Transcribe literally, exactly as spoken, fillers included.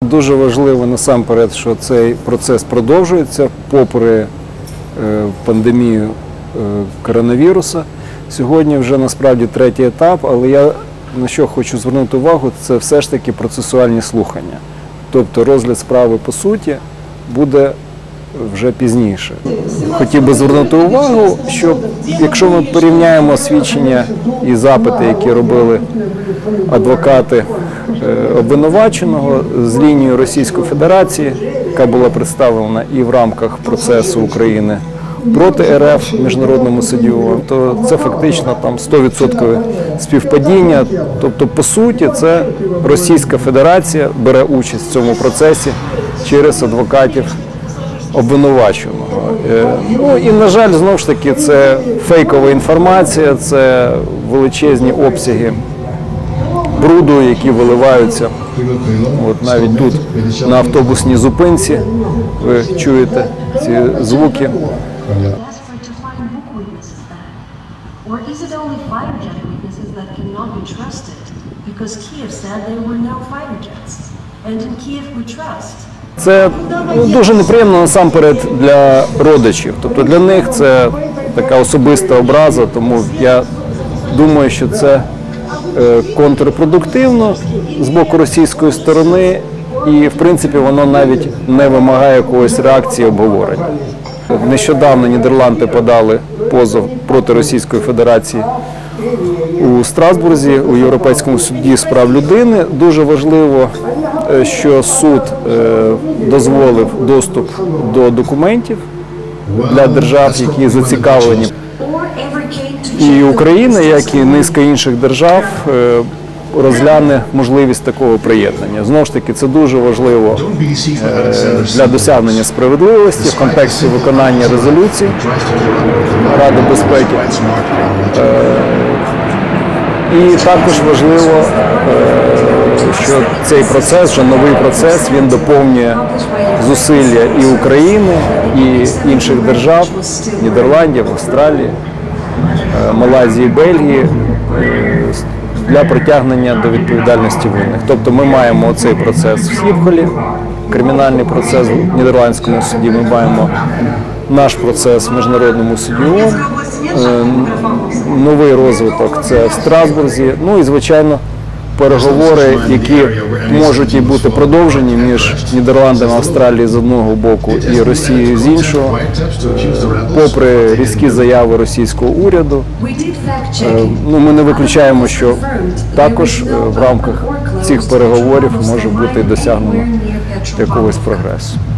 Дуже важливо насамперед, що цей процес продовжується попри пандемію коронавіруса. Сьогодні вже насправді третій етап, але я на що хочу звернути увагу, це все ж таки процесуальні слухання. Тобто розгляд справи по суті буде вже пізніше. Хотів би звернути увагу, що якщо ми порівняємо свідчення і запити, які робили адвокати обвинуваченого з лінією Російської Федерації, яка була представлена і в рамках процесу України проти РФ в Міжнародному суді, то це фактично там сто відсотків співпадіння. Тобто, по суті, це Російська Федерація бере участь в цьому процесі через адвокатів обвинуваченого. Ну і, на жаль, знову ж таки, це фейкова інформація, це величезні обсяги бруду, які виливаються. От навіть тут, на автобусній зупинці, ви чуєте ці звуки. Це ну, дуже неприємно насамперед для родичів. Тобто для них це така особиста образа, тому я думаю, що це контрпродуктивно з боку російської сторони і, в принципі, воно навіть не вимагає якоїсь реакції, обговорення. Нещодавно Нідерланди подали позов проти Російської Федерації у Страсбурзі, у Європейському суді з прав людини. Дуже важливо, що суд дозволив доступ до документів для держав, які зацікавлені. І Україна, як і низка інших держав, розгляне можливість такого приєднання. Знову ж таки, це дуже важливо для досягнення справедливості в контексті виконання резолюцій Ради безпеки. І також важливо, що цей процес, вже новий процес, він доповнює зусилля і України, і інших держав, Нідерландів, Австралії, Малайзії, Бельгії, для притягнення до відповідальності винних. Тобто ми маємо цей процес в Схіпхолі, кримінальний процес в Нідерландському суді, ми маємо наш процес в Міжнародному суді ООН, новий розвиток – це в Страсбурзі, ну і, звичайно, переговори, які можуть і бути продовжені між Нідерландами, Австралією з одного боку і Росією з іншого, попри різкі заяви російського уряду. Ну, ми не виключаємо, що також в рамках цих переговорів може бути досягнено якогось прогресу.